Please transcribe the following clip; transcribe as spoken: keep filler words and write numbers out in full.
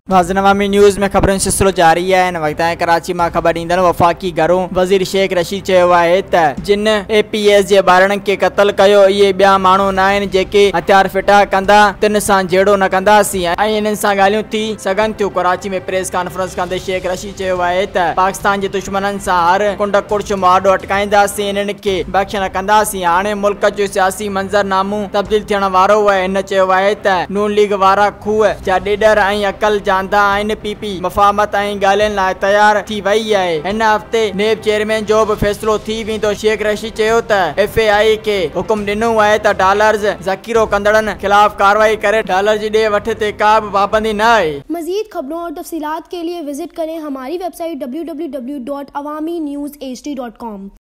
नाज़रीन अवामी न्यूज़ में खबरों सिलसिलो जारी है। इन वक्त कराची में खबर ॾींदड़ वफ़ाक़ी घरों वज़ीर शेख रशीद चयो आहे त जिन ए पी एस जे ॿारनि खे क़त्ल कयो इहे ॿिया माण्हू न आहिनि जेके हथियार फिटा कंदा तिन सां जहिड़ो न कंदासीं ऐं इन्हनि सां ॻाल्हियूं थी सघनि थियूं। कराची में प्रेस कॉन्फ्रेंस कंदे शेख रशीद चयो आहे त पाकिस्तान जे दुश्मननि सां हर कुंड कुड़छ मुआदो अटकाईंदासीं, इन्हनि खे बख़्श न कंदासीं। हाणे मुल्क जो सियासी मंज़रनामो तब्दील थियण वारो आहे। हिन चयो आहे त नून लीग वारा खूह जा ॾेॾर ऐं अकल जा अंधा आहिनि। पी पी मफाहमत ऐं ॻाल्हियुनि लाइ तयार थी वई आहे। हिन हफ़्ते नेब चेयरमैन जो बि फ़ैसिलो थी वेंदो। शेख रशीद चयो त एफ ए आई खे हुकुम ॾिनो आहे त डॉलर्स ज़ख़ीरो कंदड़नि खिलाफ़ कार्रवाई करे। डॉलर जी ॾे वठ ते का बि पाबंदी न आहे। मज़ीद खबरों और तफसीलात के लिए विजिट करें हमारी website W W W dot अवामी news H D dot com.